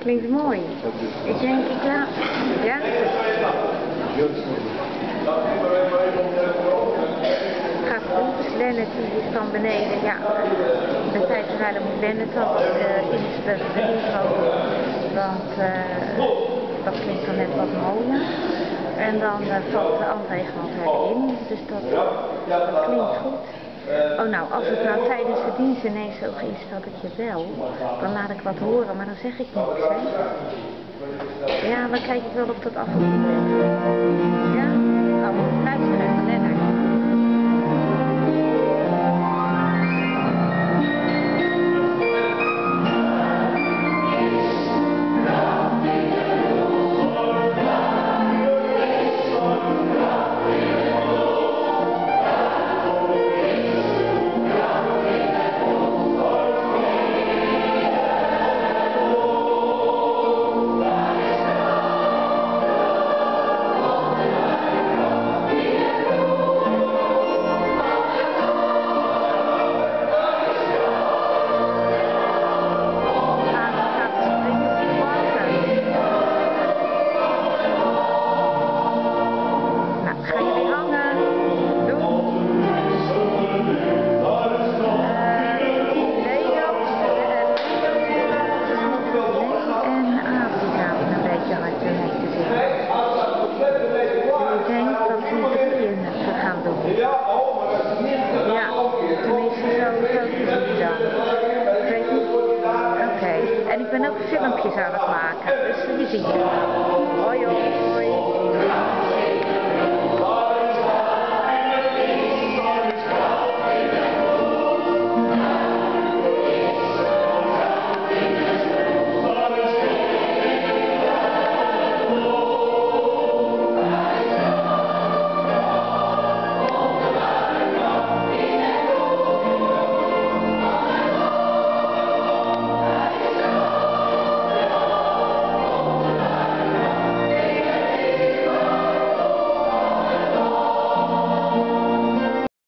Klinkt mooi. Ik denk, ik laat... Ja? Gaat goed. Lennart die is van beneden. Ja, de tijd verhalen moet Lennart al iets beïnvloeden. Want dat klinkt dan net wat mooier. En dan valt André gewoon erin. Dus dat klinkt goed. Oh nou, als het nou tijdens de dienst ineens zo is dat ik je bel, dan laat ik wat horen, maar dan zeg ik niks, hè. Ja, dan kijk ik wel of dat afgelopen is. Ja? Nou, luister even, Lennart. Ja, tenminste zo is het dan. Ik weet niet. Oké. En ik ben ook filmpjes aan het maken, dus die zie je.